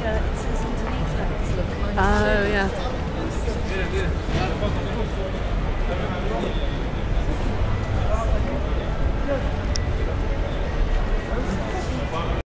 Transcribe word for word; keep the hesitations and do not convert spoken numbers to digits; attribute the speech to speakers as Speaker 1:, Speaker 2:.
Speaker 1: uh, it says underneath that it's localised.
Speaker 2: Oh, yeah.
Speaker 1: So-